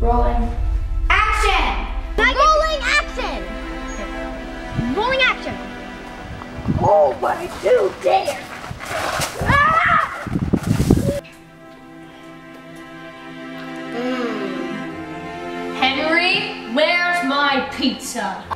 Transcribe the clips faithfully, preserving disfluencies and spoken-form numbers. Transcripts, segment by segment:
Rolling. Action! Rolling action! Rolling action! Oh, my two dare! Ah! Mm. Henry, where's my pizza?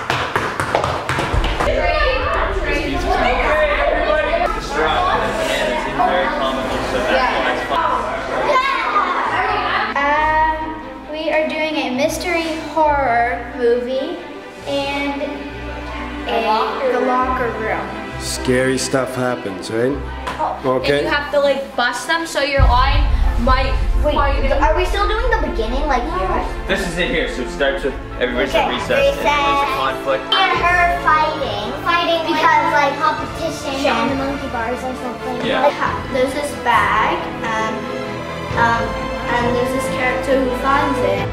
Um, we are doing a mystery horror movie and a, the locker room. Scary stuff happens, right? Oh, okay. And you have to like bust them so your line might. Wait, are we still doing the beginning like yours? This is it here, so it starts with everybody's Okay, at recess. recess. There's a conflict. Me and her fighting. Fighting because like, like competition on the monkey bars or something. Yeah. Like, there's this bag, um, um, and there's this character who finds it.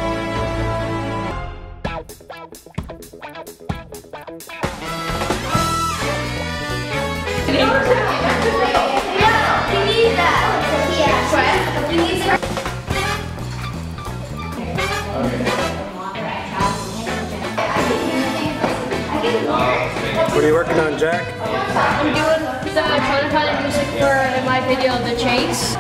Yeah, we need that. Yeah. We need that. What are you working on, Jack? I'm doing the prototype music for my video, The Chase.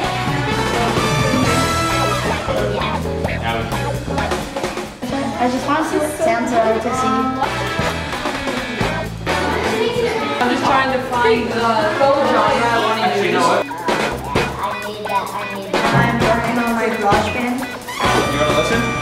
I just want to see what it sounds like to see. I'm just trying to find the genre I want to use. I need that, I need that. I'm working on my garage band. You want to listen?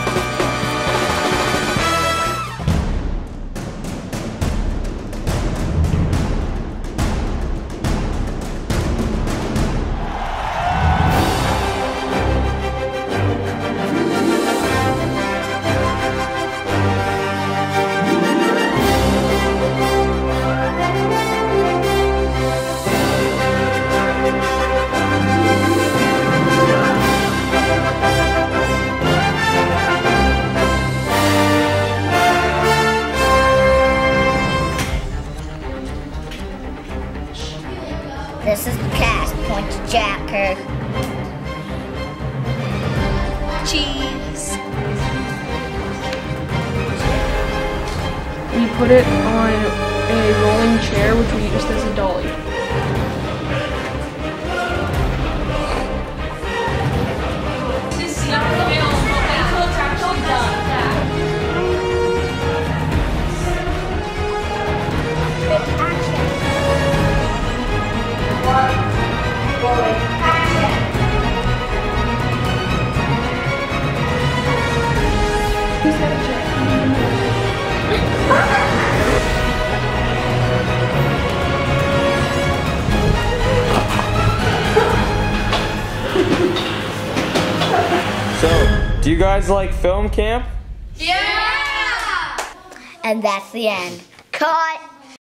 This is the cast. Point to Jacker. Cheese. We put it on a rolling chair, which we used as a dolly. This is not available until it's actually done. So, do you guys like film camp? Yeah! And that's the end. Cut!